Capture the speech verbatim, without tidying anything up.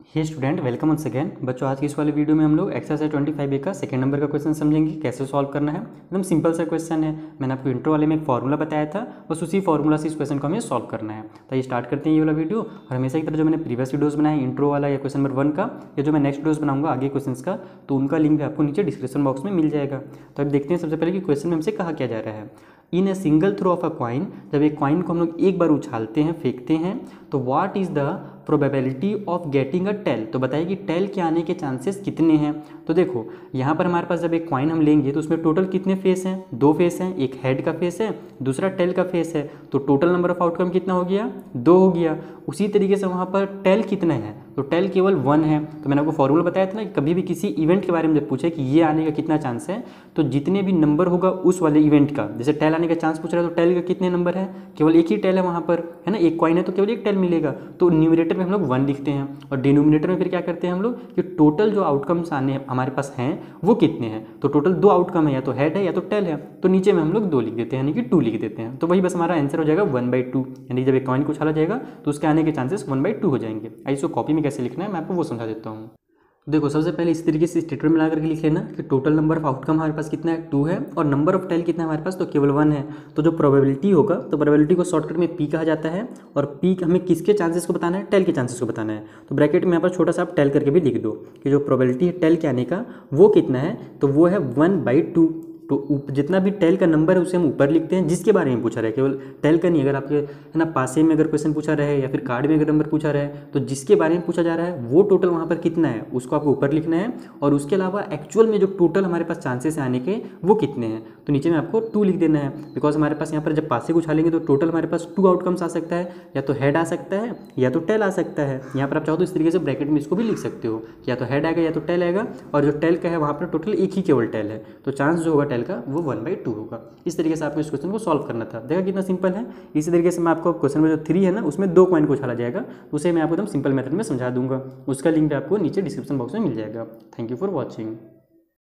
हे student, welcome once again. बच्चों, आज की इस वाले वीडियो में हम लोग एक्सरसाइज ट्वेंटी फाइव ए का सेकंड नंबर का क्वेश्चन समझेंगे कैसे सॉल्व करना है। एकदम सिंपल सा क्वेश्चन है। मैंने आपको इंट्रो वाले में एक फॉर्मूला बताया था, बस उसी फॉर्मूला से इस क्वेश्चन को हमें सॉल्व करना है। तो ये स्टार्ट करते हैं ये वाला वीडियो। और हमेशा की तरह जो मैंने प्रीवियस वीडियोज़ बनाए इंट्रो वाला या क्वेश्चन नंबर वन का, या जो मैं नेक्स्ट वीडियोज़ बनाऊंगा आगे क्वेश्चन का, तो उनका लिंक भी आपको नीचे डिस्क्रिप्शन बॉक्स में मिल जाएगा। तो अब देखते हैं सबसे पहले कि क्वेश्चन में हमसे कहा क्या जा रहा है। In a single throw of a coin, जब एक कॉइन को हम लोग एक बार उछालते हैं, फेंकते हैं, तो what is the probability of getting a tail. तो बताइए कि टेल के आने के चांसेस कितने हैं। तो देखो यहाँ पर हमारे पास जब एक कॉइन हम लेंगे तो उसमें टोटल कितने फेस हैं? दो फेस हैं। एक हेड का फेस है, दूसरा टेल का फेस है। तो टोटल नंबर ऑफ आउटकम कितना हो गया? दो हो गया। उसी तरीके से वहाँ पर टेल कितना है? तो टेल केवल वन है। तो मैंने आपको फॉर्मूला बताया था ना कि कभी भी किसी इवेंट के बारे में जब पूछे कि ये आने का कितना चांस है, तो जितने भी नंबर होगा उस वाले इवेंट का, जैसे टेल आने का चांस पूछ रहा है तो टेल का कितने नंबर है? केवल एक ही टेल है वहाँ पर, है ना। एक कॉइन है तो केवल एक टेल मिलेगा। तो न्यूमरेटर में हम लोग वन लिखते हैं और डिनोमिनेटर में फिर क्या करते हैं हम लोग कि टोटल जो आउटकम्स आने हमारे पास हैं वो कितने हैं। तो टोटल दो आउटकम है, या तो हेड है या तो टेल है। तो नीचे में हम लोग दो लिख देते हैं, यानी कि टू लिख देते हैं। तो वही बस हमारा आंसर हो जाएगा वन बाई टू। यानी जब एक कॉइन को उछाला जाएगा तो उसके आने के चांसेस वन बाई टू हो जाएंगे। आई इसको कॉपी में कैसे लिखना है मैं आपको वो समझा देता हूँ। देखो, सबसे पहले इस तरीके से स्टेटमेंट मिला करके लिख लेना कि टोटल नंबर ऑफ आउटकम हमारे पास कितना है? टू है। और नंबर ऑफ टेल कितना है हमारे पास? तो केवल वन है। तो जो प्रोबेबिलिटी होगा, तो प्रोबेबिलिटी को शॉर्टकट में पी कहा जाता है। और पी हमें किसके चांसेस को बताना है? टेल के चांसेस को बताना है। तो ब्रैकेट में यहाँ पर छोटा सा आप टेल करके भी लिख दो कि जो प्रोबेबिलिटी है टेल के आने का वो कितना है, तो वो है वन बाई टू। तो जितना भी टेल का नंबर है उसे हम ऊपर लिखते हैं जिसके बारे में पूछा रहा है, केवल टेल का नहीं। अगर आपके है ना पासे में अगर क्वेश्चन पूछा रहा है या फिर कार्ड में अगर नंबर पूछा रहा है, तो जिसके बारे में पूछा जा रहा है वो टोटल वहाँ पर कितना है उसको आपको ऊपर लिखना है। और उसके अलावा एक्चुअल में जो टोटल हमारे पास चांसेस आने के वो कितने हैं, तो नीचे में आपको टू लिख देना है। बिकॉज हमारे पास यहाँ पर जब पासे को उछालेंगे तो टोटल हमारे पास टू आउटकम्स आ सकता है, या तो हेड आ सकता है या तो टेल आ सकता है। यहाँ पर आप चाहो तो इस तरीके से ब्रैकेट में इसको भी लिख सकते हो कि या तो हेड आएगा या तो टेल आएगा। और जो टेल का है वहाँ पर टोटल एक ही केवल टेल है, तो चांस जो होगा टेल का वो वन बाई टू होगा। इस तरीके से आपको इस क्वेश्चन को सॉल्व करना था। देखा कितना सिंपल है। इसी तरीके से मैं आपको क्वेश्चन में जो थ्री है ना उसमें दो कॉइन को उछाला जाएगा, उसे मैं आपको एकदम सिंपल मेथड में समझा दूंगा। उसका लिंक आपको नीचे डिस्क्रिप्शन बॉक्स में मिल जाएगा। Thank you for watching.